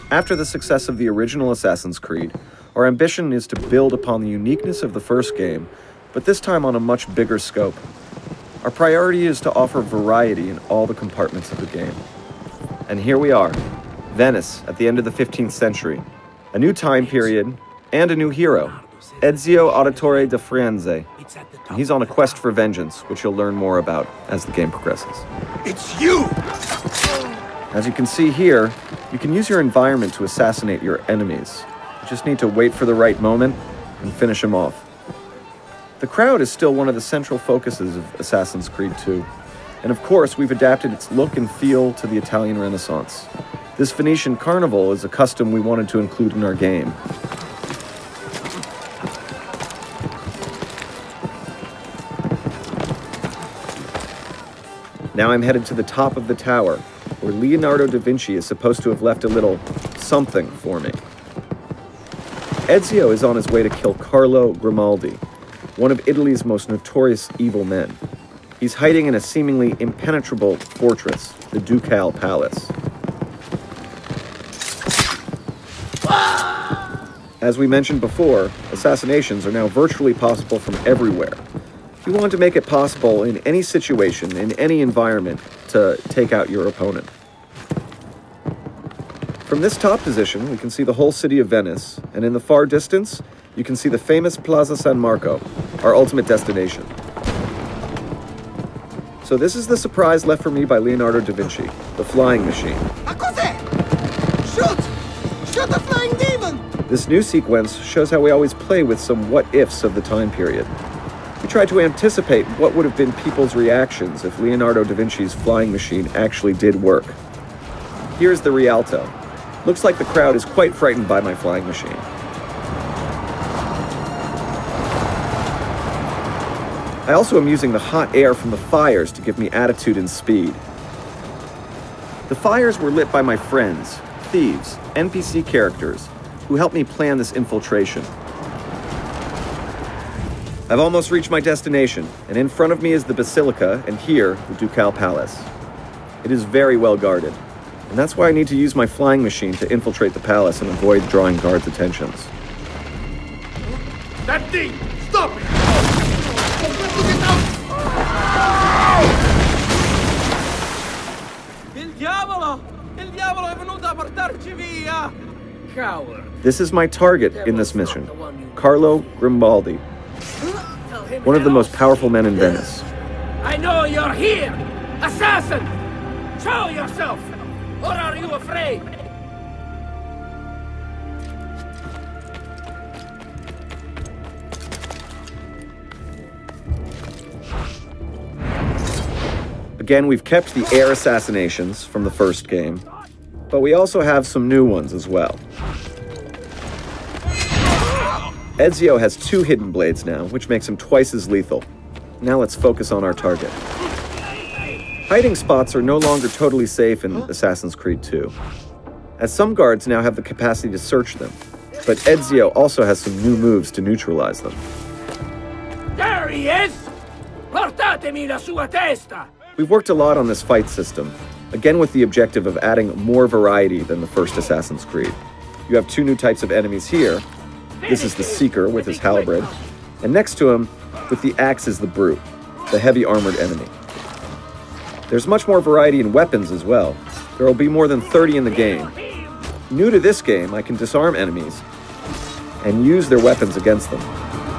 After the success of the original Assassin's Creed, our ambition is to build upon the uniqueness of the first game, but this time on a much bigger scope. Our priority is to offer variety in all the compartments of the game. And here we are, Venice at the end of the 15th century, a new time period, and a new hero, Ezio Auditore da Firenze. And he's on a quest for vengeance, which you'll learn more about as the game progresses. It's you! As you can see here, you can use your environment to assassinate your enemies. You just need to wait for the right moment and finish them off. The crowd is still one of the central focuses of Assassin's Creed 2. And of course, we've adapted its look and feel to the Italian Renaissance. This Venetian carnival is a custom we wanted to include in our game. Now I'm headed to the top of the tower, where Leonardo da Vinci is supposed to have left a little something for me. Ezio is on his way to kill Carlo Grimaldi, one of Italy's most notorious evil men. He's hiding in a seemingly impenetrable fortress, the Ducal Palace. As we mentioned before, assassinations are now virtually possible from everywhere. We want to make it possible in any situation, in any environment, to take out your opponent. From this top position, we can see the whole city of Venice, and in the far distance, you can see the famous Plaza San Marco, our ultimate destination. So this is the surprise left for me by Leonardo da Vinci, the flying machine. A cos'è? Shoot! Shoot the flying demon! This new sequence shows how we always play with some what-ifs of the time period. We tried to anticipate what would have been people's reactions if Leonardo da Vinci's flying machine actually did work. Here's the Rialto. Looks like the crowd is quite frightened by my flying machine. I also am using the hot air from the fires to give me attitude and speed. The fires were lit by my friends, thieves, NPC characters, who helped me plan this infiltration. I've almost reached my destination, and in front of me is the Basilica, and here, the Ducal Palace. It is very well guarded, and that's why I need to use my flying machine to infiltrate the palace and avoid drawing guards' attentions. That thing! Stop it! Il diavolo! Il diavolo è venuto a portarci via! Coward. This is my target in this mission, Carlo Grimaldi, one of the most powerful men in Venice. I know you're here! Assassin! Show yourself! Or are you afraid? Again, we've kept the air assassinations from the first game, but we also have some new ones as well. Ezio has 2 hidden blades now, which makes him twice as lethal. Now let's focus on our target. Hiding spots are no longer totally safe in Assassin's Creed 2, as some guards now have the capacity to search them, but Ezio also has some new moves to neutralize them. There he is! Portatemi la sua testa! We've worked a lot on this fight system, again with the objective of adding more variety than the first Assassin's Creed. You have 2 new types of enemies here. This is the Seeker with his halberd, and next to him, with the axe, is the Brute, the heavy armored enemy. There's much more variety in weapons as well. There will be more than 30 in the game. New to this game, I can disarm enemies and use their weapons against them.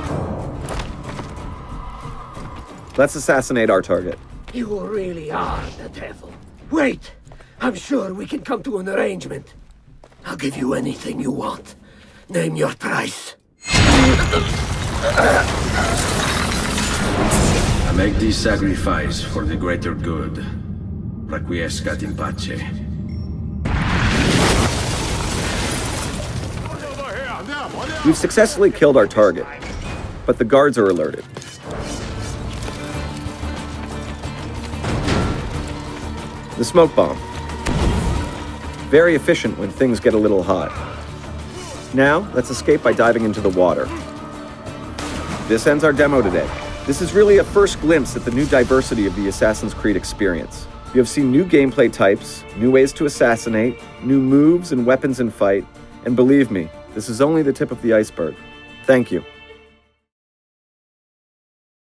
Let's assassinate our target. You really are the devil. Wait! I'm sure we can come to an arrangement. I'll give you anything you want. Name your price. I make this sacrifice for the greater good. Requiescat in pace. We've successfully killed our target, but the guards are alerted. The smoke bomb. Very efficient when things get a little hot. Now, let's escape by diving into the water. This ends our demo today. This is really a first glimpse at the new diversity of the Assassin's Creed experience. You have seen new gameplay types, new ways to assassinate, new moves and weapons in fight, and believe me, this is only the tip of the iceberg. Thank you.